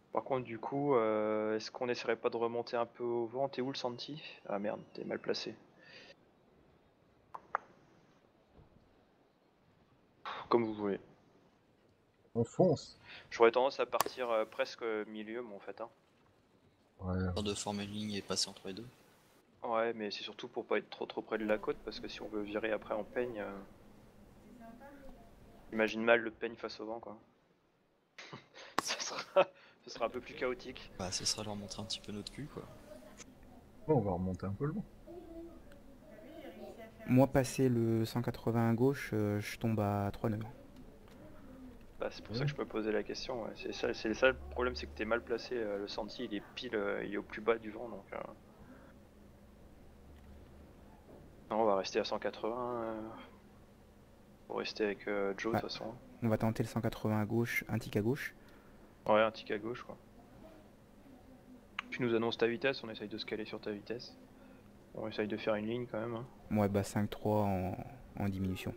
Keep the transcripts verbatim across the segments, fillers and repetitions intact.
Par contre, du coup, euh, est-ce qu'on essaierait pas de remonter un peu au vent? T'es où le Santi? Ah merde, t'es mal placé. Comme vous voulez. On fonce. J'aurais tendance à partir euh, presque milieu, moi en fait. Hein. Ouais. De former une ligne et passer entre les deux. Ouais, mais c'est surtout pour pas être trop trop près de la côte, parce que si on veut virer après en peigne, euh... imagine mal le peigne face au vent, quoi. ça, sera... ça sera un peu plus chaotique. Bah, ce sera leur montrer un petit peu notre cul, quoi. Bon, on va remonter un peu le vent. Moi, passé le cent quatre-vingts à gauche, euh, je tombe à trois nœuds. Bah, c'est pour Ouais. ça que je me posais la question. Ouais. C'est ça, c'est ça le problème, c'est que t'es mal placé. euh, Le Santi, il est pile, euh, il est au plus bas du vent, donc. Euh... Non, on va rester à cent quatre-vingts. Euh... Pour rester avec euh, Joe, de Ouais. toute façon. On va tenter le cent quatre-vingts à gauche, un tic à gauche. Ouais, un tic à gauche, quoi. Tu nous annonces ta vitesse, on essaye de se caler sur ta vitesse. On essaye de faire une ligne quand même. Hein. Moi, bah cinq trois en, en diminution.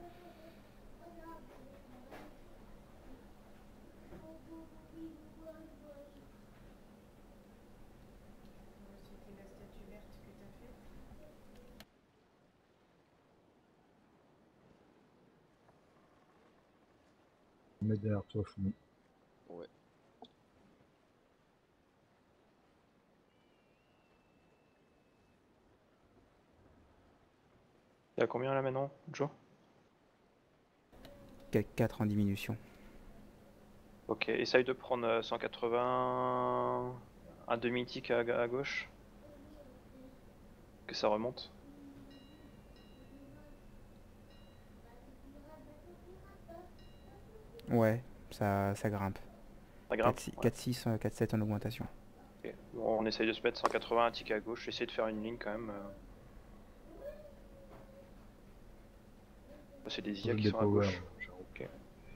On met derrière toi, Fumi. Ouais. T'es à combien là maintenant, Joe? quatre en diminution. Ok, essaye de prendre euh, cent quatre-vingts, un demi-tic à, à gauche. Que ça remonte. Ouais, ça, ça grimpe. Ça grimpe. quatre six, quatre sept en augmentation. Ouais. Ok. Bon, on essaye de se mettre cent quatre-vingts, un tic à gauche. Essayer de faire une ligne quand même. euh. C'est des I A Pose qui des sont à power, gauche. Charo. Ok.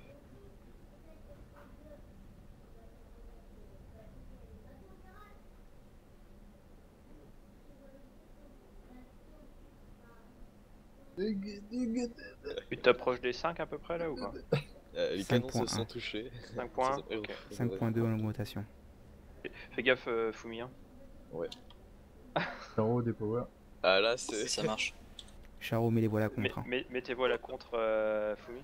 Tu t'approches des cinq à peu près là ou pas? Euh, les cinq canons point se un. sont touchés. cinq points Ça, ça, ok. cinq point deux en augmentation. Fais gaffe, euh, Fumi. Hein. Ouais. Charo, des power. Ah là, c'est. Ça marche. Charo, met les voiles à Mais- contre. hein. mais- Mettez-vous à la contre, euh, Fumi.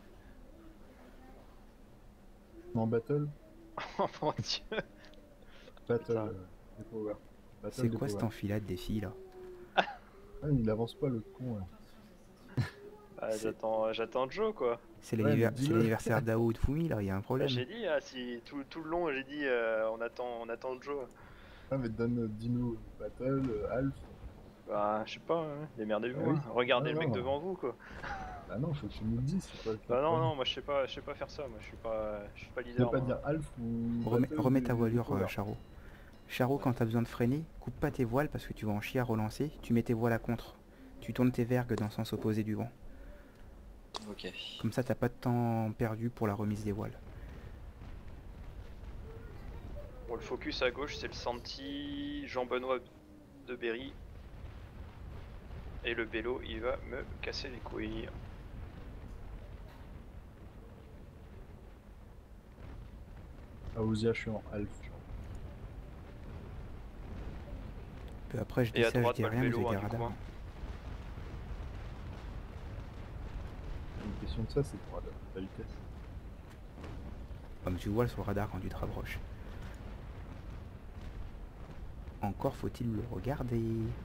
En battle. Oh mon dieu. Battle, Putain. euh, des power. Battle C'est des quoi cette power. enfilade des filles là? Ah, il avance pas le con là. Ah, C'est- j'attends, j'attends Joe quoi. C'est Ouais, l'anniver- mais c'est dis-le. l'anniversaire d'Ao ou de Fumi là, il y a un Bah, problème. j'ai dit, ah, si, tout, tout le long j'ai dit euh, on, attend, on attend Joe. Ah, mais donne euh, Dino, Battle, euh, Alf. Bah, je sais pas, hein, démerdez-vous. Ah oui. hein. Regardez Ah le mec non. devant vous quoi. Bah non, faut que tu nous le dises, c'est pas le Bah, non, premier. non, moi je sais pas, je sais pas faire ça. Moi je suis pas, je suis pas Tu leader. peux pas moi. dire Alf ou. Remets, Battle remets des- ta des voilure, power. euh, Charo. Charo, quand t'as besoin de freiner, coupe pas tes voiles parce que tu vas en chier à relancer. Tu mets tes voiles à contre. Tu tournes tes vergues dans le sens opposé du vent. Ok. Comme ça, t'as pas de temps perdu pour la remise des voiles. Bon, le focus à gauche c'est le Santi, Jean-Benoît de Berry. Et le vélo il va me casser les couilles. Aouzia, je suis en Alf. Peu après, je dis Et à ça, je droite, dis bah, le rien, mais vélo, j'ai des hein, du radars. coup, hein. Une question de ça, c'est pour la, la vitesse. Comme tu vois sur le radar quand tu te rapproches. Encore faut-il le regarder.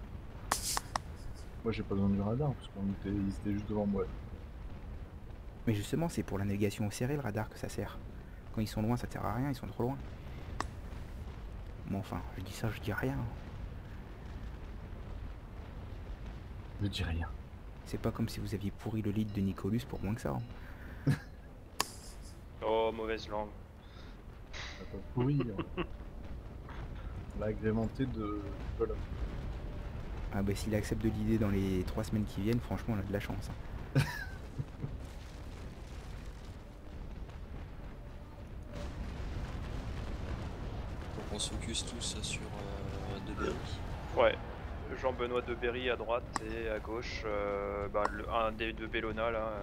Moi, j'ai pas besoin du radar parce qu'on était, ils étaient juste devant moi. Mais justement, c'est pour la navigation au serré le radar que ça sert. Quand ils sont loin, ça sert à rien, ils sont trop loin. Bon, enfin, je dis ça, je dis rien. Je dis rien. C'est pas comme si vous aviez pourri le lead de Nicolas pour moins que ça. hein. Oh, mauvaise langue. On a pas pourri. on- On l'a agrémenté de colonnes. Ah bah s'il accepte de l'idée dans les trois semaines qui viennent, franchement, on a de la chance. hein. Donc on se focus tous sur euh, De Berry. Ouais. Jean-Benoît de Berry à droite et à gauche, euh, bah, le, un des deux Bellona là. euh,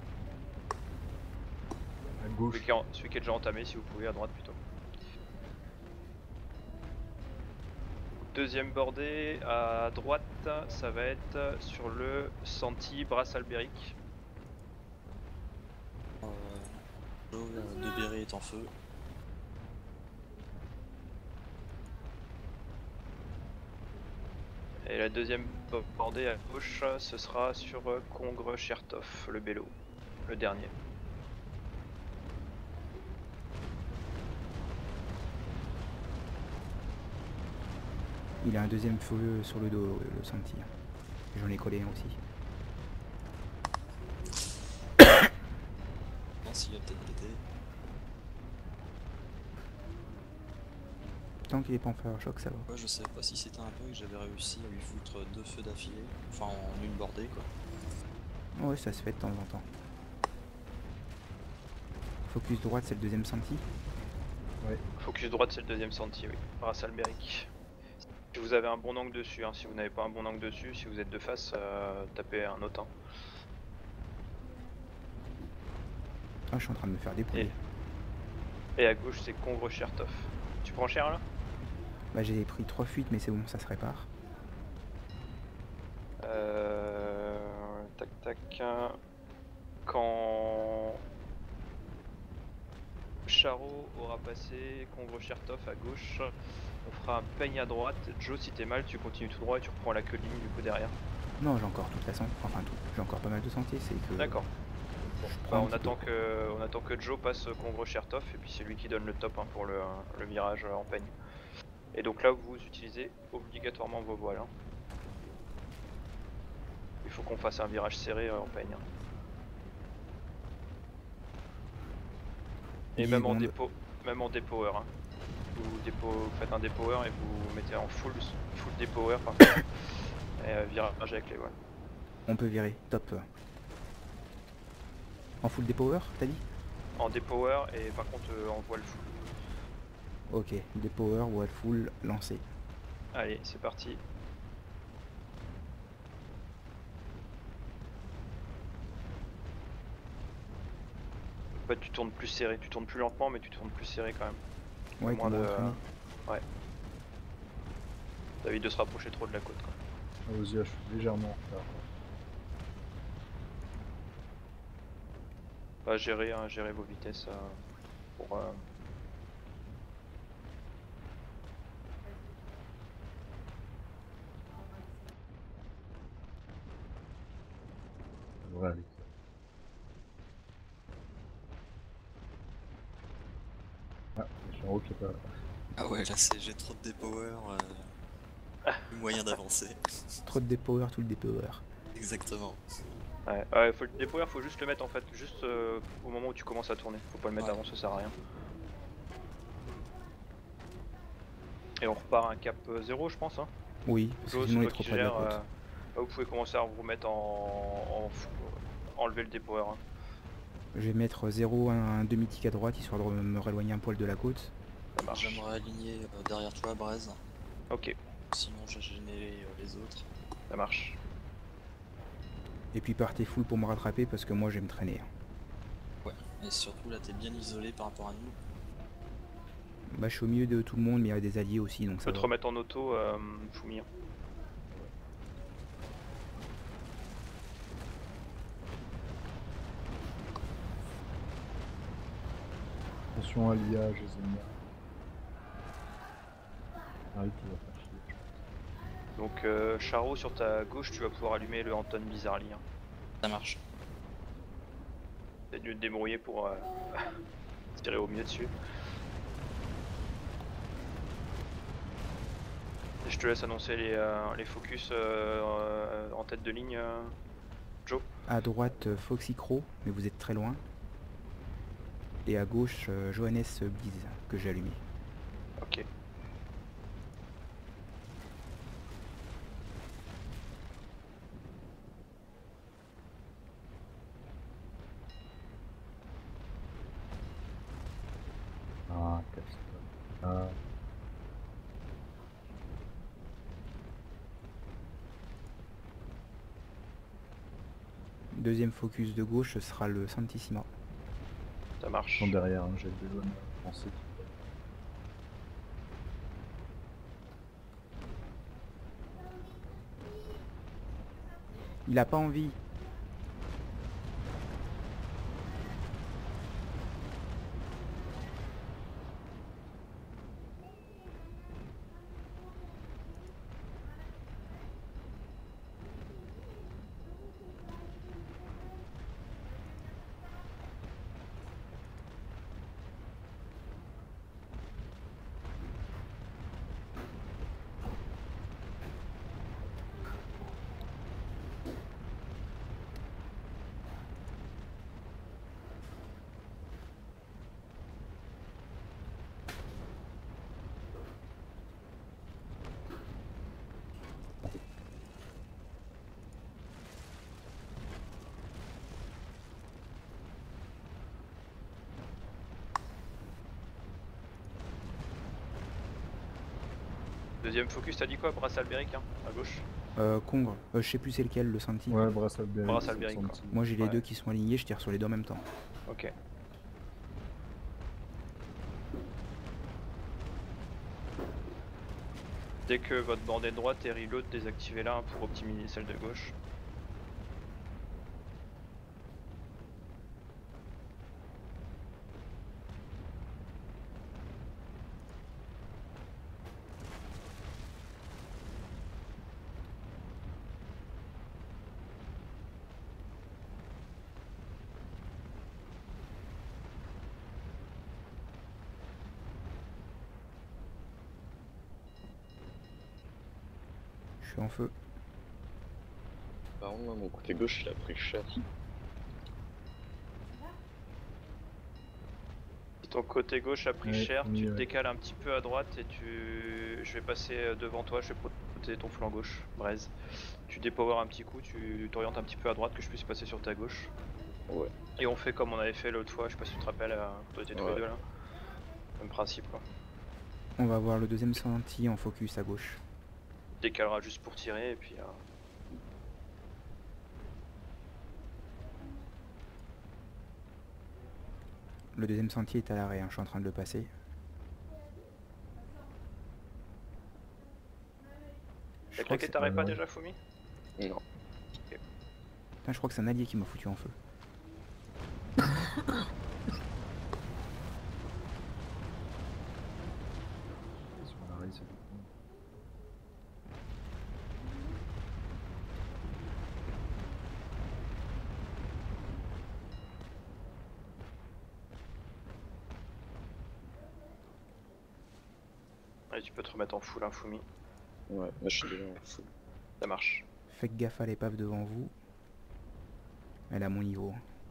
À gauche. celui, qui est en- celui qui est déjà entamé si vous pouvez, à droite plutôt. deuxième bordée à droite, ça va être sur le Santi Brasse Albéric. Euh, l'eau euh, de Berry est en feu. Et la deuxième bordée à gauche, ce sera sur Congre Chertov, le Bélo, le dernier. Il a un deuxième feu sur le dos, le Santi. J'en ai collé un aussi. Non, s'il a peut-être pété. Tant qu'il est pas en fire choc, ça va. Ouais, je sais pas si c'était un bug, j'avais réussi à lui foutre deux feux d'affilée. Enfin, en une bordée, quoi. Ouais, ça se fait de temps en temps. Focus droite, c'est le deuxième Santi. Ouais. Focus droite, c'est le deuxième Santi, oui. Brasse Albéric. Si vous avez un bon angle dessus, hein. Si vous n'avez pas un bon angle dessus, si vous êtes de face, euh, tapez un autre. Hein. Ah, je suis en train de me faire dépouiller. Et, et à gauche, c'est Congre Chertov. Tu prends cher là? Bah, j'ai pris trois fuites, mais c'est bon, ça se répare. Euh... Tac tac. Quand Charo aura passé Congre Chertov à gauche, on fera un peigne à droite. Joe, si t'es mal, tu continues tout droit et tu reprends la queue de ligne du coup derrière. Non, j'ai encore toute façon, enfin tout. J'ai encore pas mal de sentiers, c'est que... D'accord. je Bah, prends un on, petit attend peu. que, on attend que Joe passe Congre Chertov et puis c'est lui qui donne le top hein, pour le, le virage en peigne. Et donc là vous utilisez obligatoirement vos voiles. Hein. Il faut qu'on fasse un virage serré euh, en peigne. Hein. Et dix même en secondes. dépôt, même en dépower. Hein. Vous, dépo, vous faites un dépower et vous mettez en full, full dépower par contre. Et euh, virage avec les voiles. On peut virer, top. En full dépower, t'as dit? En dépower et par contre euh, en voile full. Ok, dépower, wall full, lancé. Allez, c'est parti. En fait, tu tournes plus serré, tu tournes plus lentement, mais tu tournes plus serré quand même. Ouais, moins t'es de... moins entraîné. Ouais. T'as envie de se rapprocher trop de la côte. Quoi. Ah, vas-y, je suis légèrement en retard. Bah, gérer, hein, gérer vos vitesses euh, pour. Euh... Ça devrait aller. Ah, c'est Charo qui est pas là. Ah ouais, là c'est j'ai trop de dépower, euh... plus moyen d'avancer. Trop de dépower, tout le dépower. Exactement. Ouais, ouais, faut le dépower, faut juste le mettre en fait, juste euh, au moment où tu commences à tourner. Faut pas le mettre Ouais. avant, ça sert à rien. Et on repart à un cap zéro, je pense. Hein. Oui, parce que Joe, c'est sinon il est toi trop qui près de la gère. côte. Euh... Bah, vous pouvez commencer à vous remettre en. en... fou- enlever le dépower. Hein. Je vais mettre zéro, un, un demi-tic à droite, histoire de me rééloigner un poil de la côte. Ça marche. J'aimerais aligner euh, derrière toi, Braise. Ok, Sinon, j'ai gêné euh, les autres. ça marche. Et puis partez full pour me rattraper, parce que moi je vais me traîner. Ouais. Et surtout, là, t'es bien isolé par rapport à nous. Bah je suis au milieu de tout le monde, mais il y a des alliés aussi, donc Tu ça peux te va. remettre en auto, euh, Foumi. Attention à l'I A, je les aime bien. Arrête, tu vas faire chier. Donc, euh, Charo, sur ta gauche, tu vas pouvoir allumer le Anton Bizarrely. Hein. Ça marche. C'est dû te débrouiller pour euh, tirer au mieux dessus. Et je te laisse annoncer les, euh, les focus euh, euh, en tête de ligne, euh, Joe. À droite, euh, Foxy Crow, mais vous êtes très loin. Et à gauche, euh, Johannes Bise, que j'ai allumé. Ok. Ah, casse-toi. Ah. Deuxième focus de gauche, ce sera le Santissima. Ça marche. Ils sont derrière, hein, j'ai besoin de penser. Il a pas envie. Deuxième focus, t'as dit quoi? Brasse albérique, hein, à gauche. Euh, Congre, euh, je sais plus c'est lequel, le Santi. Ouais, brasse albérique. Brasse c'est le albérique, quoi. senti. Moi j'ai les Ouais. deux qui sont alignés, je tire sur les deux en même temps. Ok. Dès que votre bordée de droite est reload, désactivez-la hein, pour optimiser celle de gauche. Je suis en feu. Par contre, moi, mon côté gauche, il a pris cher. Si ton côté gauche a pris Ouais, cher, oui, tu te ouais. décales un petit peu à droite et tu... Je vais passer devant toi, je vais protéger ton flanc gauche, Braise. Tu dépower un petit coup, tu t'orientes un petit peu à droite que je puisse passer sur ta gauche. Ouais. Et on fait comme on avait fait l'autre fois, je sais pas si tu te rappelles, euh, quand on était tous les Ouais. deux là. Même principe quoi. On va voir le deuxième Santi en focus à gauche. Décalera juste pour tirer et puis... Euh... Le deuxième Santi est à l'arrêt, hein, je suis en train de le passer. Je T'as crois, que claqué c'est- t'arrêtes pas ouais. déjà Fumi? Non. Putain, je crois que c'est un allié qui m'a foutu en feu. Sur l'arrêt, c'est bon. Allez, tu peux te remettre en full hein, Fumi. Ouais, moi je suis déjà en full. Ça marche. Faites gaffe à l'épave devant vous. Elle est à mon niveau.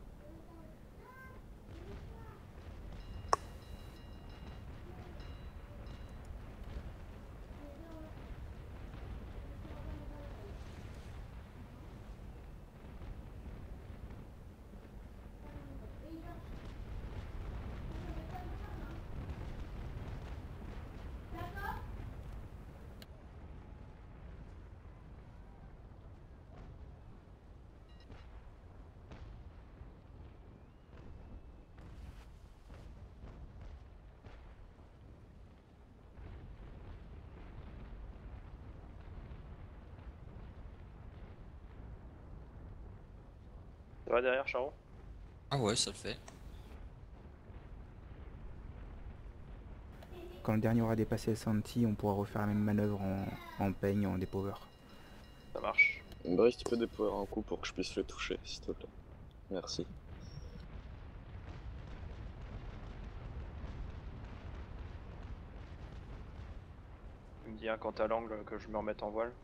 Ça va derrière Charo? Ah ouais, ça le fait. Quand le dernier aura dépassé le Santi, on pourra refaire la même manœuvre en, en peigne, en dépower. Ça marche. Brice, tu peux déployer un coup pour que je puisse le toucher, s'il te plaît. Merci. Tu me dis hein, quand t'as l'angle que je me remette en voile.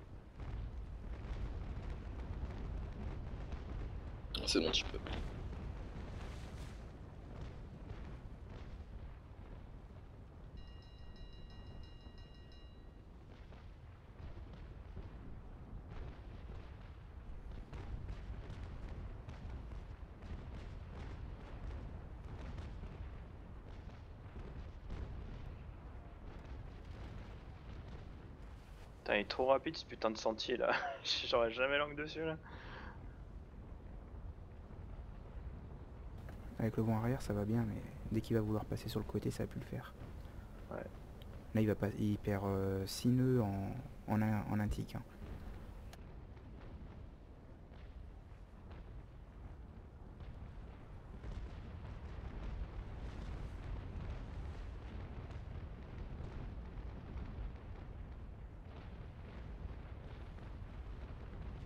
C'est bon, tu peux. Putain, il est trop rapide ce putain de sentier là. J'aurais jamais l'angle dessus là. Avec le vent arrière, ça va bien, mais dès qu'il va vouloir passer sur le côté, ça va plus le faire. Ouais. Là, il va pas, il perd 6 nœuds en, en un, en un tic. Hein.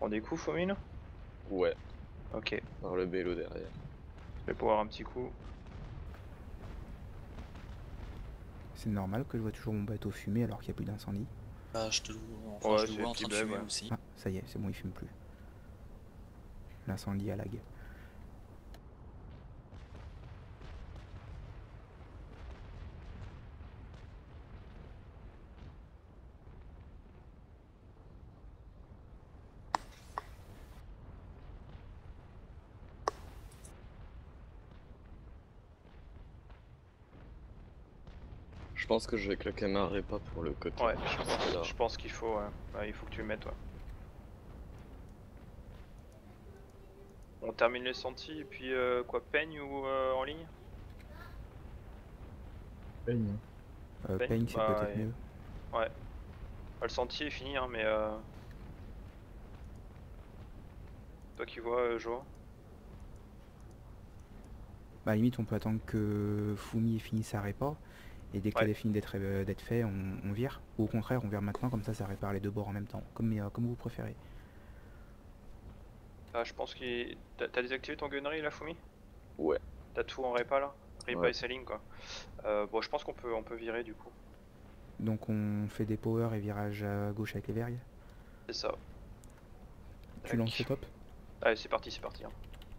prends des coups, Fomine? Ouais, Ok, par le bélo derrière. je vais pouvoir un petit coup. C'est normal que je vois toujours mon bateau fumer alors qu'il n'y a plus d'incendie. Bah, je te le enfin, Ouais, je le c'est vois en train de P-Bug, fumer ouais. aussi. Ah, ça y est, c'est bon, il fume plus. L'incendie à lag. Je pense que je vais claquer ma répa pour le côté. Ouais, je Parce que là, pense, je pense qu'il faut, ouais. Ouais, il faut que tu le mettes, ouais. On termine les sentis et puis euh, quoi, peigne ou euh, en ligne? Peigne, hein. Euh, Peigne, Peigne, c'est bah, peut-être ouais. mieux. Ouais. Bah, le sentier est fini, hein, mais euh... toi qui vois, euh, Jo. Bah, à la limite, on peut attendre que Fumi ait fini sa répa. Et dès que Ouais. ça a fini d'être euh, d'être fait, on, on vire. Ou au contraire, on vire maintenant, comme ça, ça répare les deux bords en même temps. Comme, euh, comme vous préférez. Ah, je pense qu'il... T'as t'as désactivé ton gunnery là, Fumi? ouais. T'as tout en répa là? Répa Ouais. et sailing quoi. Euh, bon, je pense qu'on peut, on peut virer du coup. Donc on fait des power et virage à gauche avec les vergues. C'est ça. Tu lances le top. Allez, c'est parti, c'est parti. Hein.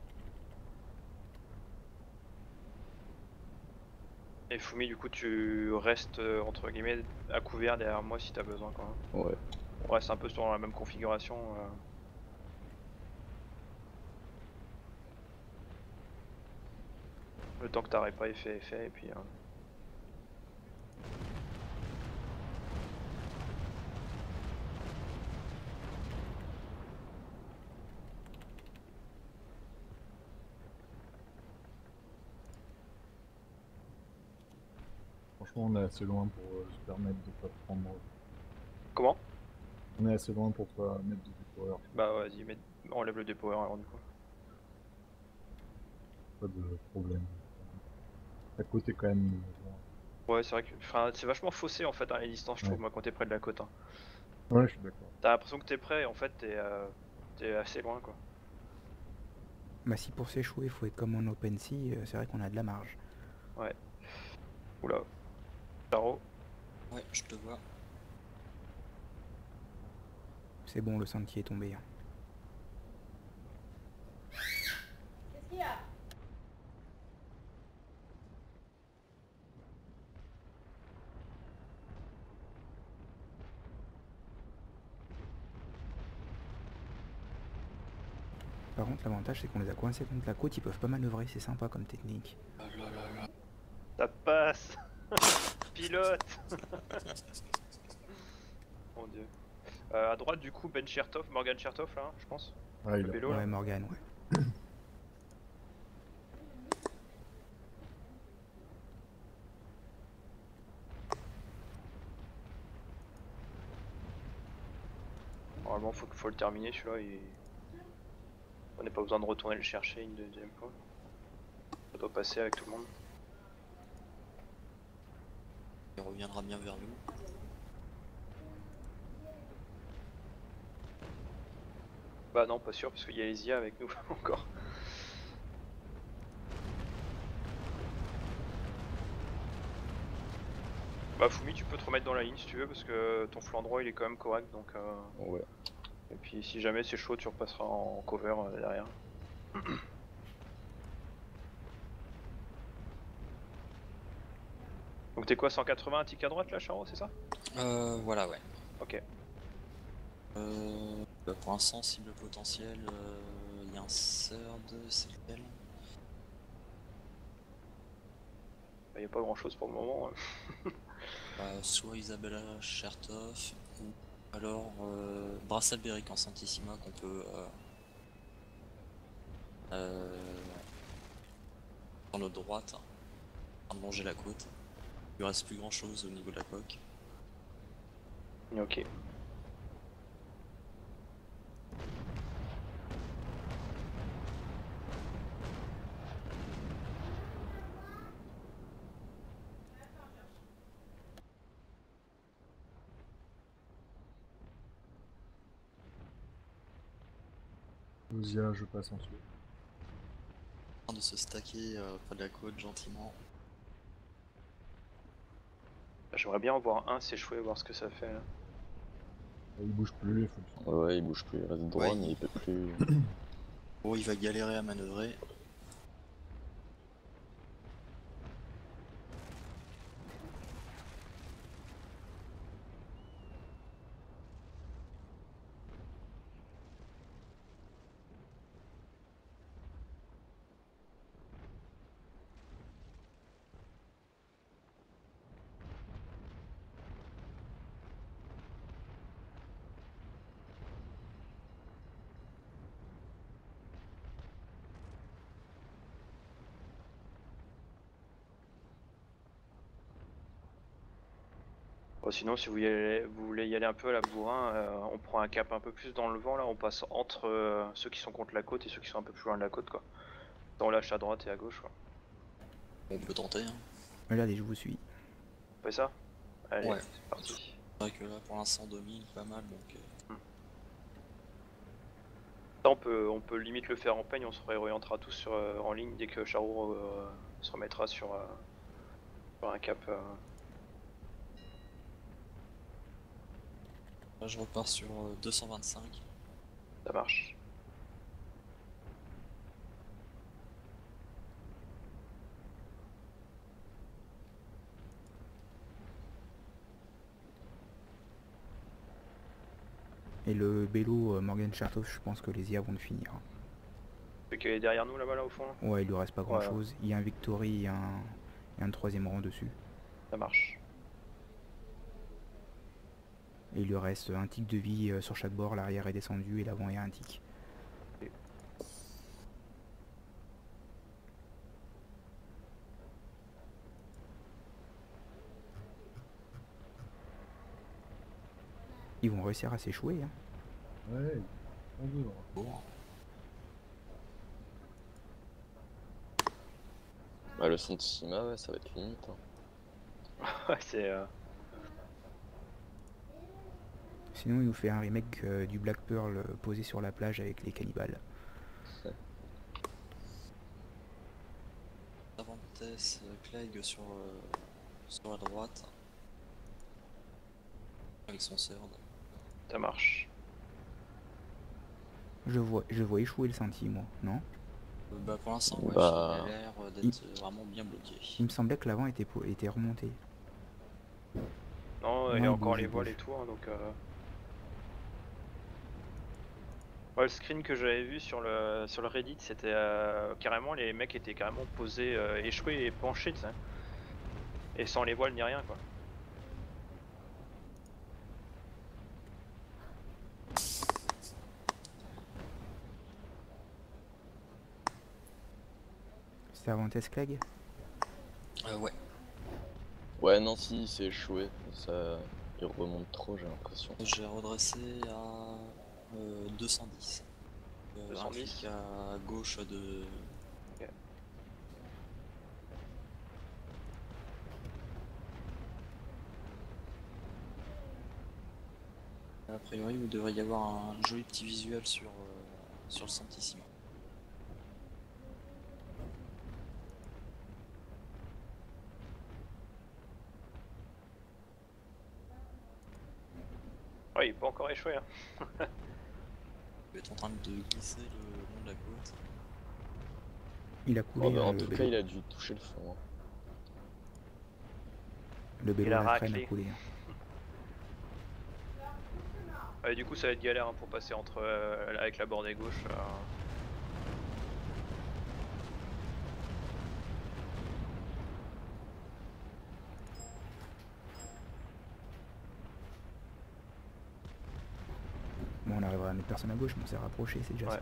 Et Fumi, du coup, tu restes euh, entre guillemets à couvert derrière moi si t'as besoin quand même. Ouais. On reste un peu sur la même configuration. Euh... Le temps que ta répa est fait, est fait et puis. Euh... Franchement, on est assez loin pour euh, se permettre de pas prendre. Comment? On est assez loin pour pas mettre de dépower. Bah vas-y, mets... enlève le dépower alors du coup. Pas de problème. À côté quand même. euh, Ouais, c'est vrai que enfin, c'est vachement faussé en fait dans les distances, je Ouais. trouve, moi, quand t'es près de la côte. Hein. Ouais, je suis d'accord. T'as l'impression que t'es près et en fait t'es euh, t'es assez loin quoi. Bah si pour s'échouer, il faut être comme en open sea, euh, c'est vrai qu'on a de la marge. Ouais. Oula. Charo. Ouais, je te vois. C'est bon, le sentier est tombé. Hein. Qu'est-ce qu'il y a? Par contre, l'avantage, c'est qu'on les a coincés contre la côte, ils peuvent pas manœuvrer, c'est sympa comme technique. Oh là là là. Ça passe. Pilote. Mon dieu. Euh, à droite du coup Ben Chertoff, Morgan Chertoff là, je pense. Ah, il Le a... vélo là. Ouais, Morgan, ouais. Normalement faut, faut le terminer celui-là et... On n'a pas besoin de retourner le chercher une deuxième fois. Ça doit passer avec tout le monde. Il reviendra bien vers nous. Bah non, pas sûr parce qu'il y a Isia avec nous encore. Bah Fumi, tu peux te remettre dans la ligne si tu veux parce que ton flanc droit il est quand même correct donc euh... Ouais. Et puis si jamais c'est chaud tu repasseras en cover euh, derrière. Donc t'es quoi, cent quatre-vingts tic à droite là Charo, c'est ça? Euh, voilà, ouais. Ok. Euh, bah, pour un sensible potentiel, il euh, y a un third, c'est lequel? Il n'y a pas grand chose pour le moment. Hein. Bah, soit Isabella Chertoff, ou alors euh, Brassel Beric en Santissima qu'on peut euh, euh, sur notre droite, hein, de manger la côte. Il reste plus grand chose au niveau de la coque. Ok. Ozia, je passe en dessous. En train de se stacker euh, près de la côte gentiment. J'aimerais bien en voir un s'échouer, voir ce que ça fait. Là. Il bouge plus, il faut le faire. Ouais, il bouge plus, il reste droit, Ouais, mais il- il peut plus. Oh, il va galérer à manœuvrer. Bon, sinon, si vous, y allez- vous voulez y aller un peu à la bourrin, euh, on prend un cap un peu plus dans le vent, là, on passe entre euh, ceux qui sont contre la côte et ceux qui sont un peu plus loin de la côte, quoi. On lâche à droite et à gauche, quoi. On peut tenter. Hein. Regardez, je vous suis. On fait ça? Allez, Ouais. c'est parti. C'est vrai que là pour l'instant domine pas mal donc. Euh... Ça, on peut, on peut limite le faire en peigne, on se réorientera tous sur, euh, en ligne dès que Charo euh, se remettra sur, euh, sur un cap. Euh... Là je repars sur euh, deux cent vingt-cinq. Ça marche. Et le Bello euh, Morgan Chartoff, je pense que les I A vont le finir. Celui qui est derrière nous là-bas, là au fond, là. Ouais, il lui reste pas grand Ouais. chose. Il y a un Victory et un, et un troisième rang dessus. Ça marche. Et il lui reste un tic de vie euh, sur chaque bord, l'arrière est descendu et l'avant est un tic. Ils vont réussir à s'échouer. Hein. Ouais, on veut, là. Bon. Bah, le Santissima, ouais, ça va être limite. Hein. Ouais, c'est. Euh... Sinon, il nous fait un remake euh, du Black Pearl euh, posé sur la plage avec les cannibales. Avantes euh, Clegg sur, euh, sur la droite. Avec son CERD. Ça marche. Je vois, je vois échouer le Senti, moi, non? Euh, bah pour l'instant ouais, Bah... il a l'air d'être il... vraiment bien bloqué. Il me semblait que l'avant était, était remonté. Non, Non, il y a il encore bouge, les il voiles bouge. et tout, hein, donc. Euh... Ouais, le screen que j'avais vu sur le sur le Reddit, c'était euh, carrément les mecs étaient carrément posés, euh, échoués et penchés, tu sais. Et sans les voiles ni rien, quoi. C'était Avantes Clegg? Euh, ouais. Ouais, non, si, il s'est échoué. Ça... Il remonte trop, j'ai l'impression. J'ai redressé à euh, deux cent dix. Euh, deux un cent dix. clic à gauche de... Ok. A priori, il devrait y avoir un joli petit visuel sur, euh, sur le Santissima. Ouais, il est pas encore échoué, hein. Il est en train de glisser le long de la côte. Il a coulé. Oh, bah, hein, en le tout Bello. cas, il a dû toucher le fond. Hein. Le Bello Il a de la Frêne raclé. a coulé. Hein. Ouais, du coup, ça va être galère hein, pour passer entre euh, avec la bordée gauche. euh. Bon, on arrivera à mettre personne à gauche, mais on s'est rapproché, c'est déjà Ouais. ça.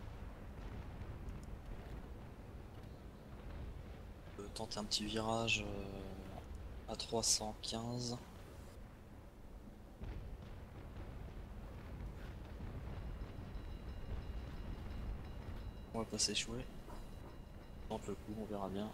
On peut tenter un petit virage euh, à trois cent quinze. On va pas s'échouer. Tente le coup, on verra bien.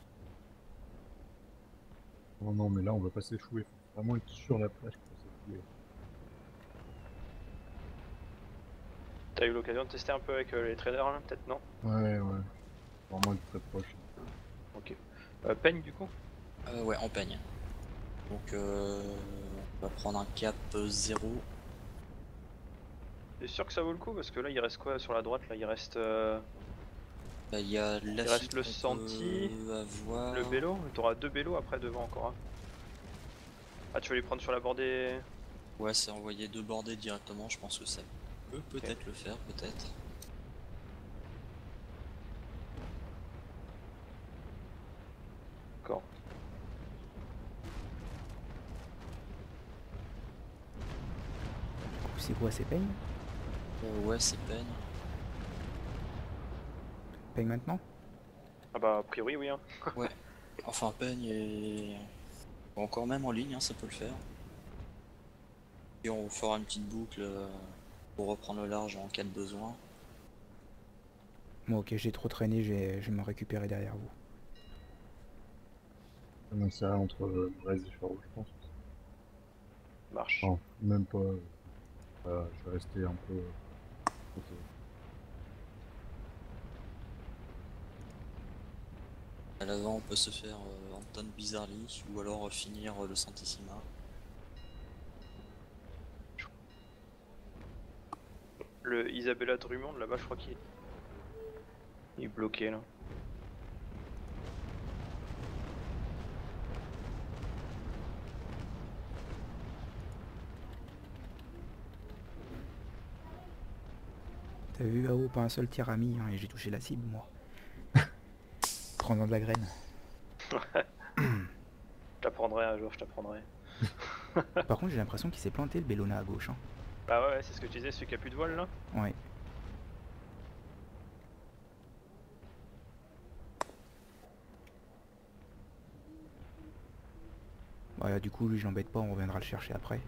Oh non, mais là, on va pas s'échouer. Faut vraiment être sur la plage pour s'échouer. T'as eu l'occasion de tester un peu avec euh, les traders là, peut-être non? Ouais, ouais. Vraiment être très proche. Ok. Euh, peigne du coup? Euh, ouais, en peigne. Donc euh, on va prendre un cap zéro. T'es sûr que ça vaut le coup? Parce que là il reste quoi sur la droite là? Il reste euh, Bah, il y a il reste Lafitte le qu'on senti, peut avoir. le bélo. T'auras deux bélos après devant encore. Hein. Ah tu veux les prendre sur la bordée? Ouais, c'est envoyer deux bordées directement, je pense que ça peut peut-être le faire, peut-être. D'accord. C'est quoi, c'est peigne? Euh, ouais, c'est peigne. Peigne maintenant? Ah bah a priori oui hein. Ouais. Enfin, peigne et... encore même en ligne, hein, ça peut le faire. Et on fera une petite boucle euh, pour reprendre le large en cas de besoin. Bon, ok, j'ai trop traîné, je vais, je vais me récupérer derrière vous. On insère entre euh, Brest et Charo, je pense. Marche. Non, même pas. euh, Voilà, je vais rester un peu. euh, côté. À l'avant, on peut se faire euh, Anton Bizarly ou alors euh, finir euh, le Santissima. Le Isabella Drummond là-bas je crois qu'il est... Il est bloqué là. T'as vu là-haut, pas un seul tir à mi, hein, et j'ai touché la cible, moi. Prends-en de la graine. Je t'apprendrai un jour, je t'apprendrai. Par contre, j'ai l'impression qu'il s'est planté le Bellona à gauche. Hein. Bah ouais, ouais c'est ce que tu disais, celui qui a plus de voile là. Ouais. Voilà, du coup, lui, je l'embête pas, on reviendra le chercher après.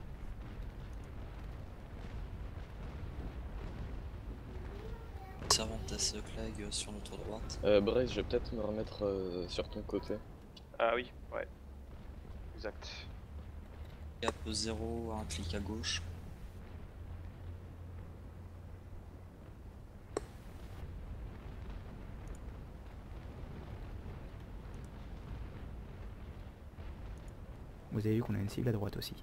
Cervantes Clag euh, sur notre droite. Euh, Brest, je vais peut-être me remettre euh, sur ton côté. Ah oui, ouais. Exact. Cap zéro, un clic à gauche. Vous avez vu qu'on a une cible à droite aussi.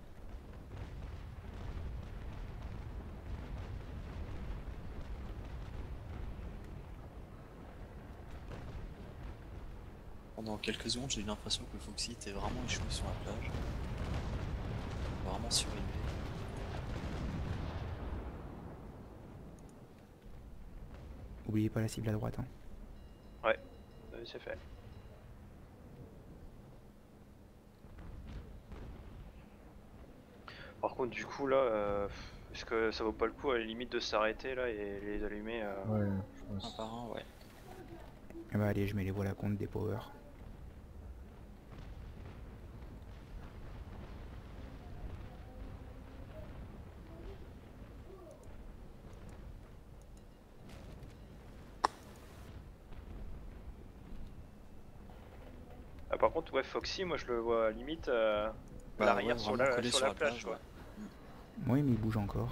Pendant quelques secondes, j'ai eu l'impression que le Foxy était vraiment échoué sur la plage. Vraiment surélevé. Oubliez pas la cible à droite. Hein. Ouais, euh, c'est fait. Par contre du coup là, euh, est-ce que ça vaut pas le coup à la limite de s'arrêter là et les allumer euh... Ouais, je Un pense. par un, ouais. Eh bah allez, je mets les voiles à compte des power. Ah, par contre ouais Foxy moi je le vois limite euh, Bah l'arrière ouais, sur, vraiment la, collé sur la plage quoi. ouais. Oui, mais il bouge encore.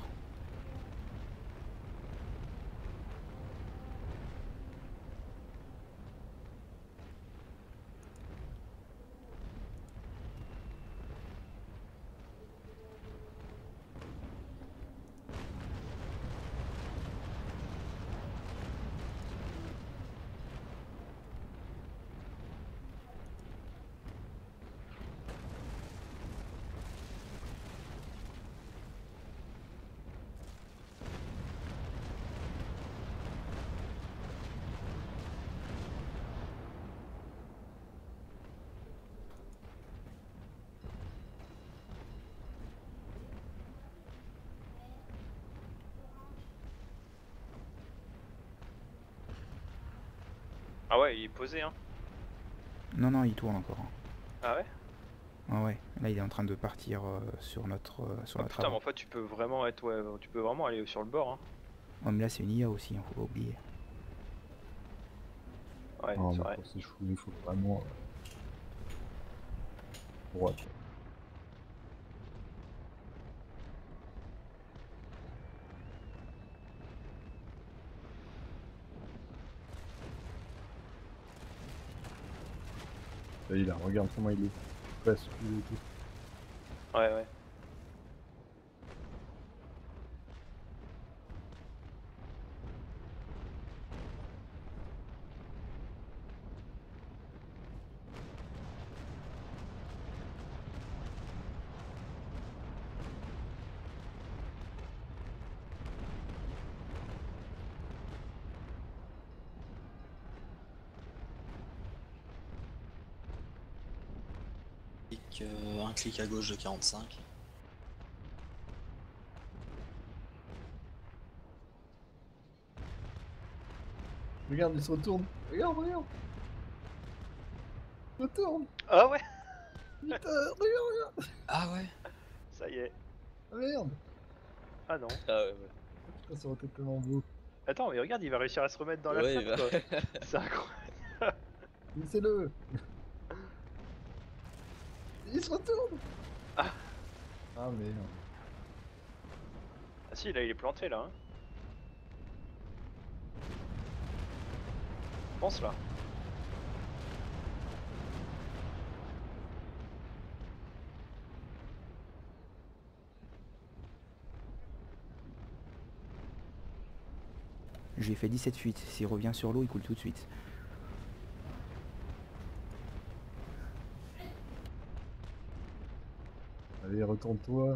Ah ouais il est posé hein. Non, non, il tourne encore. Hein. Ah ouais. Ah ouais, là il est en train de partir euh, sur notre, euh, sur Ah notre putain mais avant. en fait tu peux vraiment être ouais, tu peux vraiment aller sur le bord hein. Ouais, mais là c'est une I A aussi, hein, faut pas oublier. Ouais Non, c'est mais vrai. pour s'échouer, il faut vraiment. euh, Droite. Là, il a, regarde comment il est. Bascule et tout. Ouais, ouais. Clic, euh, un clic à gauche de quarante-cinq. Regarde, il se retourne. Regarde, regarde. Il se retourne. Ah ouais. Putain, regarde, regarde. Ah ouais. Ça y est. Ah merde. Ah non. Ah ouais, ouais. Putain, ça aurait été tellement beau. Attends, mais regarde, il va réussir à se remettre dans la Ouais, il flotte, va. quoi. C'est incroyable. Laissez-le. Il se retourne. Ah. Ah merde. Ah si, là, il est planté, là. Hein. Pense, là. J'ai fait dix-sept fuites. S'il revient sur l'eau, il coule tout de suite. Allez, retourne-toi.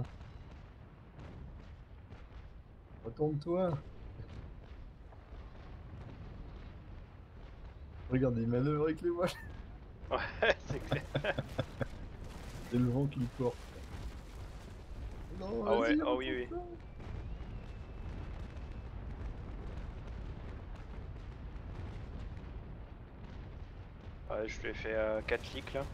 Retourne-toi. Regarde, il manœuvre avec les voiles. Ouais, c'est clair. Et le vent qui le porte. Non, Ah ouais, vas-y, ah oui, oui. retourne-toi. Ouais, je lui ai fait euh, quatre clics, là.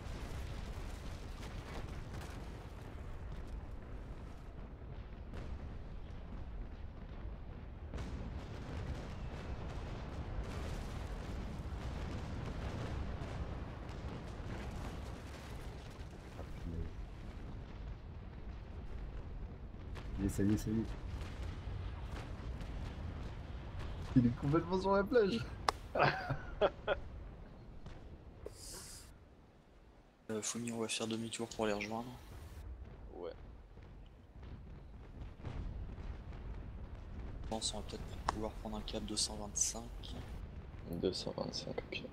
Et ça y est, ça y est. Il est complètement sur la plage. Euh, Fumi, on va faire demi-tour pour les rejoindre. Ouais. Je pense qu'on va peut-être pouvoir prendre un cap deux cent vingt-cinq. deux cent vingt-cinq, ok.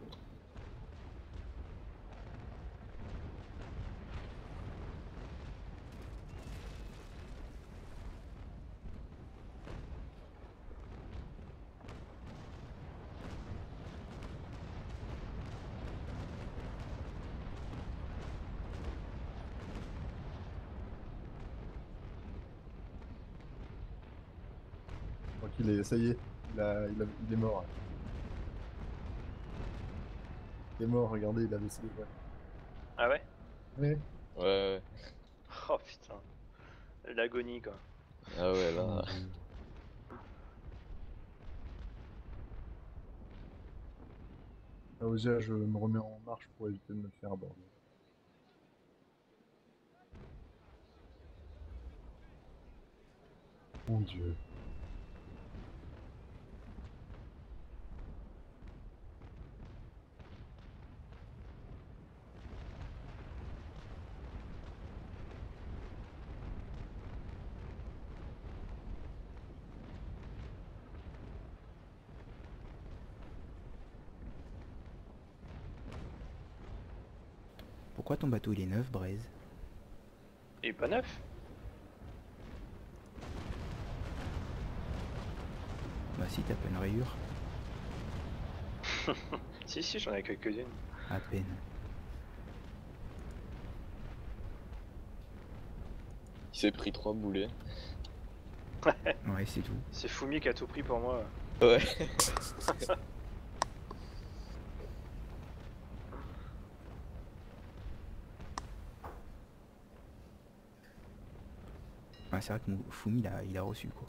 Je crois qu'il est, ça y est, il, a, il, a, il est mort. Il est mort, regardez, il a laissé les voiles. Ah ouais. Ouais. Ouais, ouais. Oh putain. L'agonie, quoi. Ah ouais, là. Ah, déjà, je me remets en marche pour éviter de me faire aborder. Mon Dieu. Pourquoi ton bateau il est neuf, Braise? Il est pas neuf. Bah si, t'as pas une rayure. Si, si, j'en ai quelques-unes. À peine. Il s'est pris trois boulets. Ouais, c'est tout. C'est Fumi qui a tout pris pour moi. Ouais. Ouais, c'est vrai que Mou- Fumi, il a, il a reçu, quoi.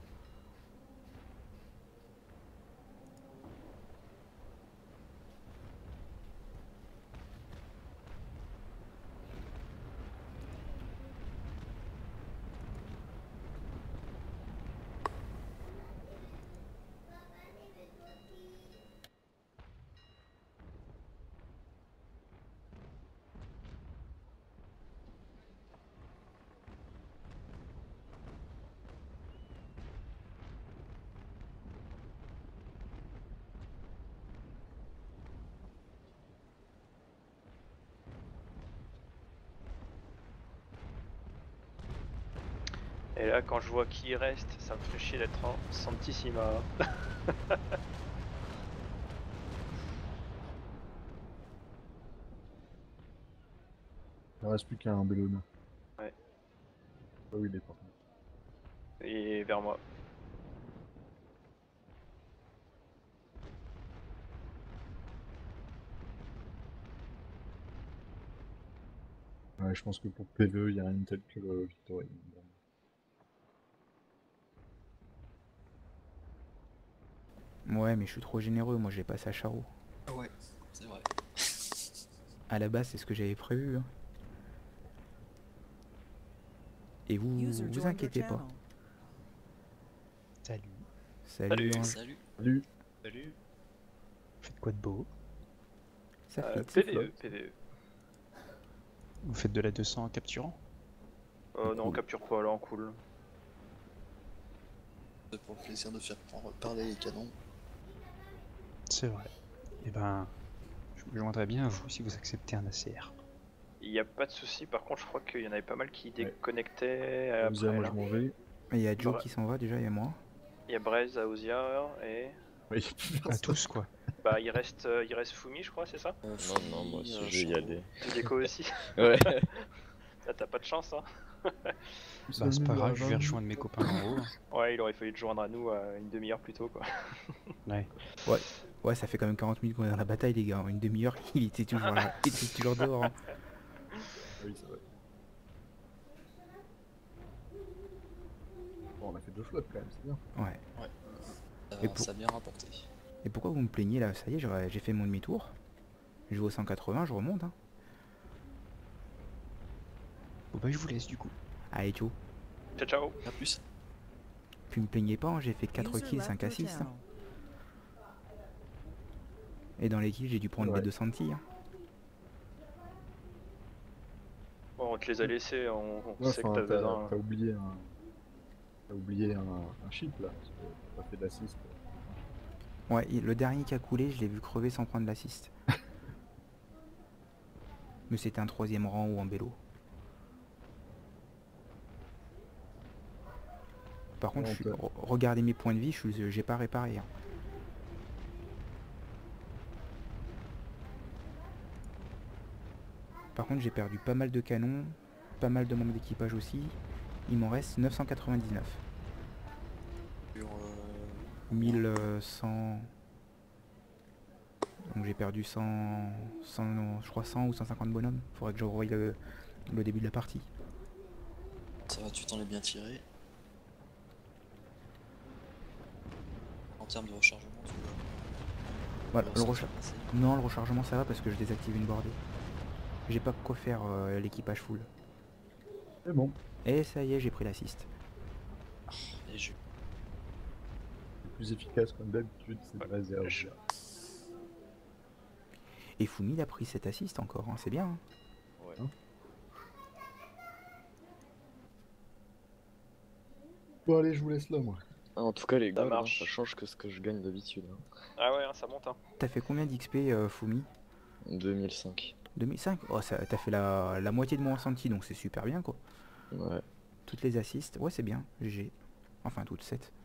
Et là, quand je vois qui reste, ça me fait chier d'être en Santissima. Il ne reste plus qu'un Bellona. Ouais. Ah oui, il est par contre. Et vers moi. Ouais, je pense que pour P V E, il n'y a rien de tel que le Victory. Ouais, mais je suis trop généreux, moi j'ai passé à Charo. Ouais, c'est vrai. À la base, c'est ce que j'avais prévu. Hein. Et vous, User vous joined your inquiétez pas. channel. Salut. Salut, Salut. Ange. Salut. Salut. Salut. Vous faites quoi de beau? Ça Euh, fait P petit V E, flop. P V E. Vous faites de la deux cents en capturant? Euh, non, on Cool. capture pas là, en cool. C'est pour le plaisir de faire parler les canons. C'est vrai. Et ben, je me joindrais bien à vous si vous acceptez un A C R. Il n'y a pas de souci, par contre, je crois qu'il y en avait pas mal qui Ouais. déconnectaient Aousia, après. moi là. je m'en vais. Il y a Joe Ouais. qui s'en va déjà, il y a moi. Il y a Braise, Aousia et. Oui. À tous quoi. Bah, il reste, euh, il reste Fumi, je crois, c'est ça? Euh, Non, non, moi aussi je vais y aller. Tu déco aussi. Ouais. Là, t'as pas de chance, hein. Bah c'est pas grave, je vais rejoindre mes copains en haut. Ouais, il aurait fallu te joindre à nous euh, une demi-heure plus tôt, quoi. Ouais. Ouais, ça fait quand même quarante minutes qu'on est dans la bataille, les gars. Une demi-heure, il était toujours là. Il était toujours dehors. Hein. Oui, c'est vrai. Bon, on a fait deux flottes quand même, c'est bien. Ouais. Euh, Et pour- Ça a bien rapporté. Et pourquoi vous me plaignez là? Ça y est, j'ai j'ai fait mon demi-tour. Je vais au cent quatre-vingts, je remonte. Hein. Bon bah je vous laisse du coup. Allez, Joe. Ciao, ciao. A plus. Puis me plaignez pas, hein, j'ai fait quatre User kills, left cinq your assists. channel. Hein. Et dans les kills, j'ai dû prendre Ouais. les deux centimes. Hein. Bon, on te les a laissés, on, on Ouais, sait que enfin, t'as t'as besoin. t'as oublié un. T'as oublié un, un chip là, parce que t'as pas fait d'assist. Ouais, et le dernier qui a coulé, je l'ai vu crever sans prendre l'assist. Mais c'était un troisième rang ou en vélo. Par contre, Ouais, je suis- on peut- re- regardez mes points de vie, je suis- j'ai pas réparé. Hein. Par contre, j'ai perdu pas mal de canons, pas mal de membres d'équipage aussi. Il m'en reste neuf cent quatre-vingt-dix-neuf. Sur, euh, mille cent... Donc j'ai perdu cent, cent, je crois cent ou cent cinquante bonhommes. Faudrait que je revoie le, le début de la partie. Ça va, tu t'en es bien tiré. En termes de rechargement, tu vois. Voilà, Alors, le ça recharge... va passer. Non, le rechargement ça va parce que je désactive une bordée. J'ai pas quoi faire euh, l'équipage full. C'est bon, Et ça y est, j'ai pris l'assist. Et je... c'est plus efficace comme d'habitude, c'est de réserve. je- Et Fumi il a pris cet assist encore, hein, c'est bien. Hein. Ouais. Bon, allez, je vous laisse là, moi. Ah, en tout cas, les Ça gars, là, marche. ça change que ce que je gagne d'habitude. Hein. Ah ouais, hein, ça monte, hein. T'as fait combien d'X P euh, Fumi? deux mille cinq. deux mille cinq. Oh, ça, t'as fait la, la moitié de mon ressenti, donc c'est super bien quoi. Ouais. Toutes les assists, ouais c'est bien, G G. Enfin toutes sept.